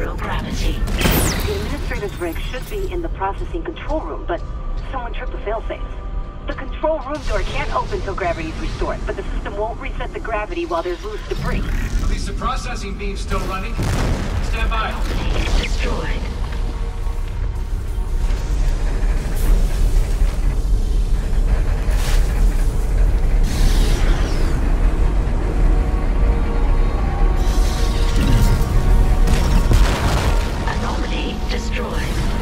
zero gravity. The administrator's rig should be in the processing control room, but someone tripped the failsafe. The control room door can't open till gravity's restored, but the system won't reset the gravity while there's loose debris. At least the processing beam's still running. Stand by. Anomaly destroyed. Anomaly destroyed.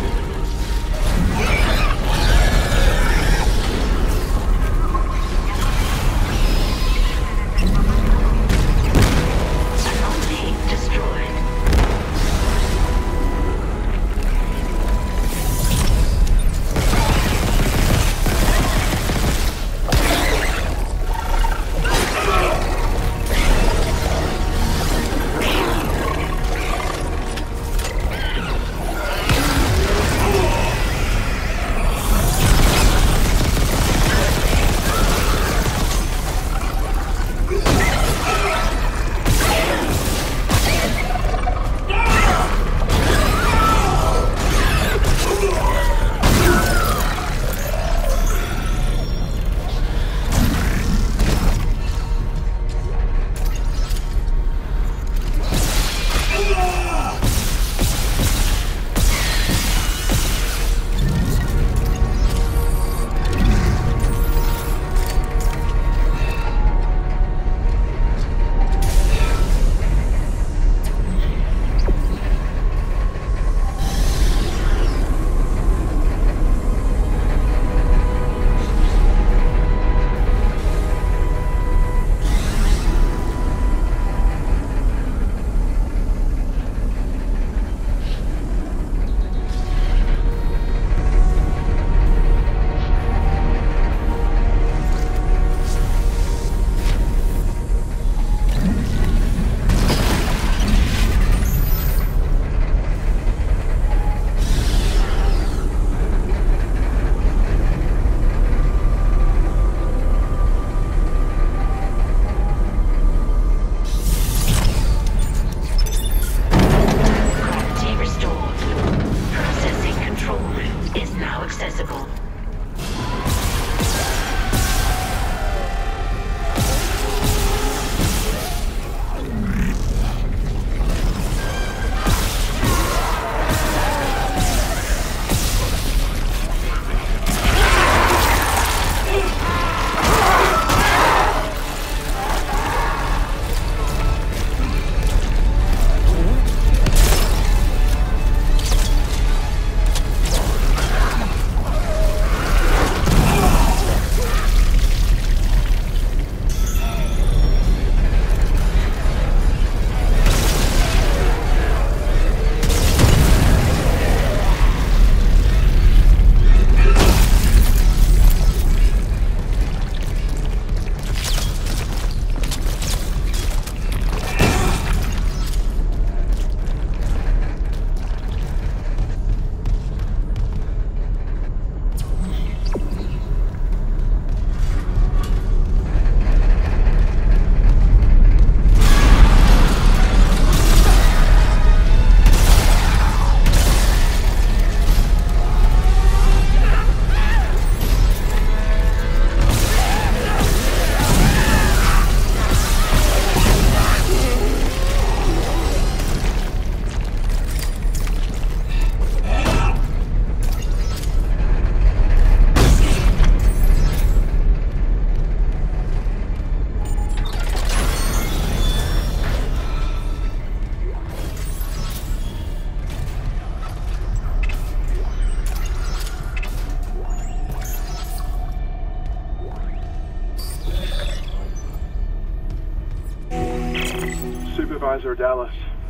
Supervisor Dallas,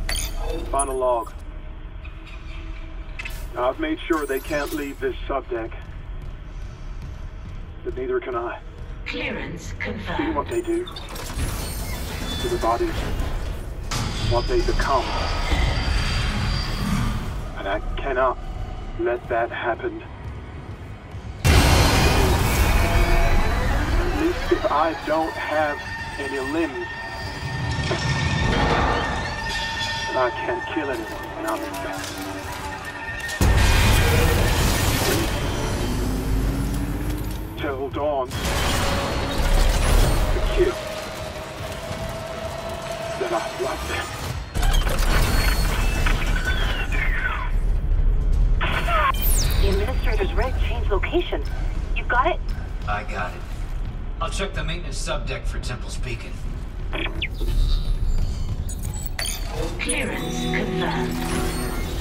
final log. I've made sure they can't leave this subdeck, but neither can I. Clearance See confirmed. what they do to the bodies, what they become. And I cannot let that happen. At least if I don't have any limbs, then I can't kill anyone. out in fast. Tell Dawn to kill that I love them. The administrator's rig changed location. You got it? I got it. I'll check the maintenance subdeck for Temple's Beacon. Clearance confirmed.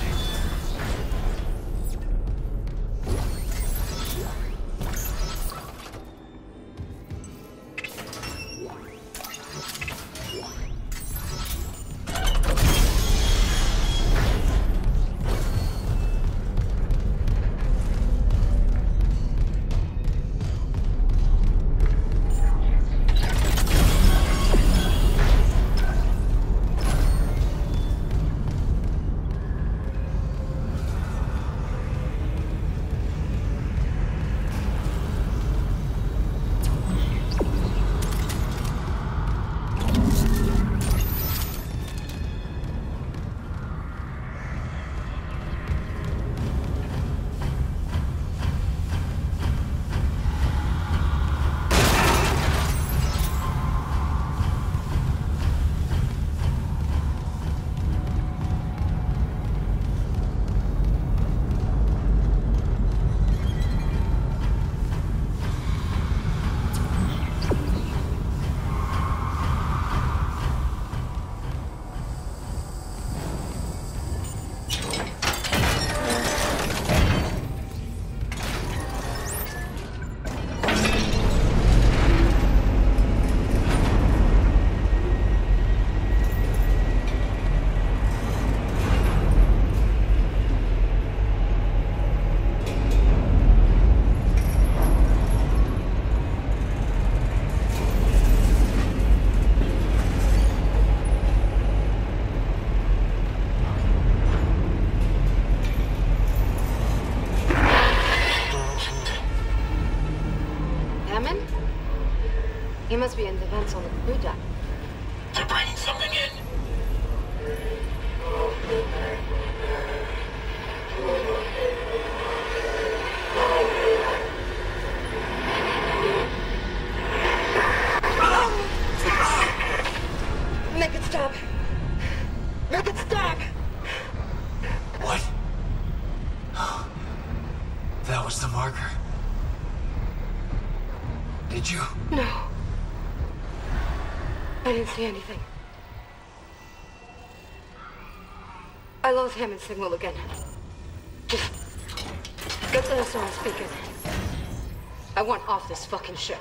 He must be in the vents on the crew deck. They're bringing something in. Make it stop! Make it stop! What? That was the marker. Did you? No. I didn't see anything. I lost Hammond's signal again. Just get to the SOS speaker. I want off this fucking ship.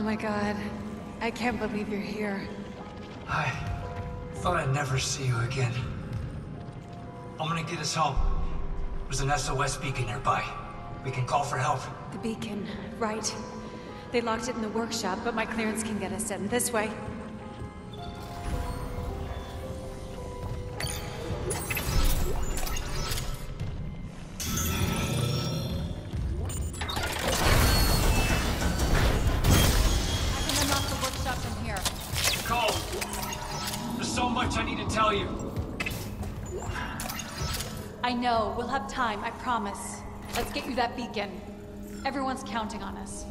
my god. I can't believe you're here. I thought I'd never see you again. I'm gonna get us home. There's an SOS beacon nearby. We can call for help. The beacon, right. They locked it in the workshop, but my clearance can get us in. This way. I need to tell you. I know. We'll have time, I promise. Let's get you that beacon. Everyone's counting on us.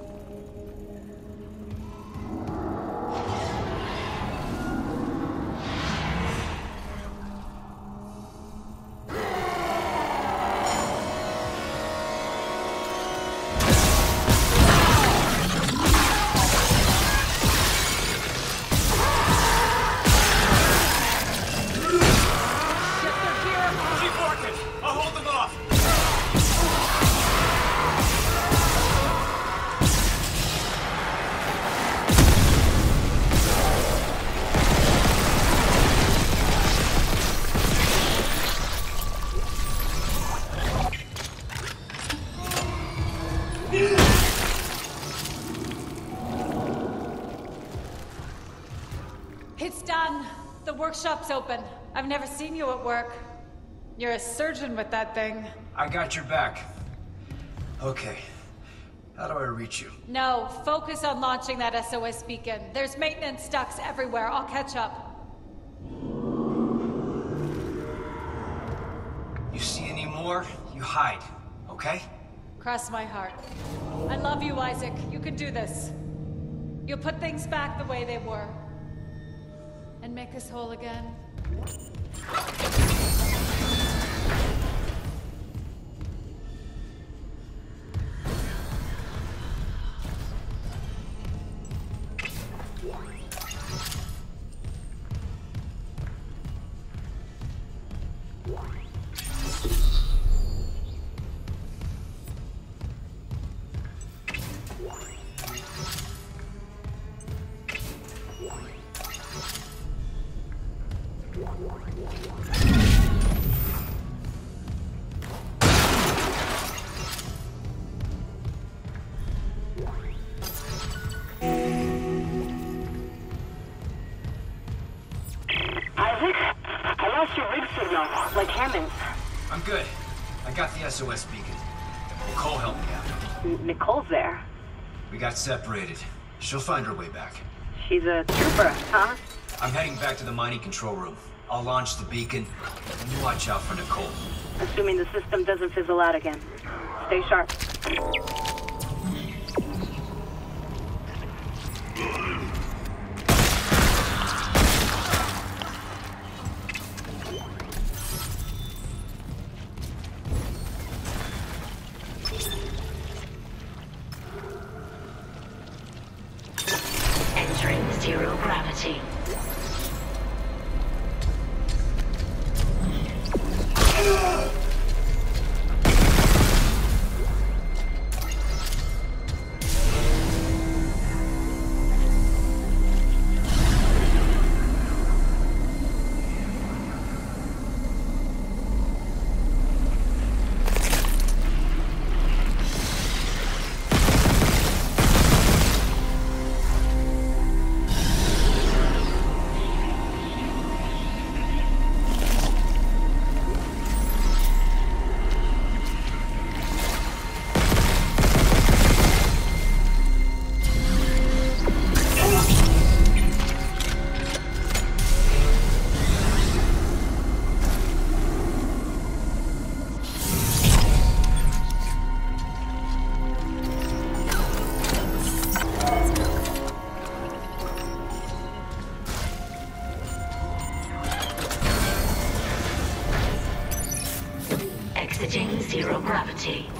It's done. The workshop's open. I've never seen you at work. You're a surgeon with that thing. I got your back. Okay. How do I reach you? No, focus on launching that SOS beacon. There's maintenance ducts everywhere. I'll catch up. You see any more? You hide, okay? Cross my heart. I love you, Isaac. You can do this. You'll put things back the way they were. And make us whole again. Like Hammond's. I'm good. I got the SOS beacon. Nicole helped me out. Nicole's there. We got separated. She'll find her way back. She's a trooper, huh? I'm heading back to the mining control room. I'll launch the beacon, and you watch out for Nicole. Assuming the system doesn't fizzle out again. Stay sharp. Entering zero gravity. Exiting zero gravity.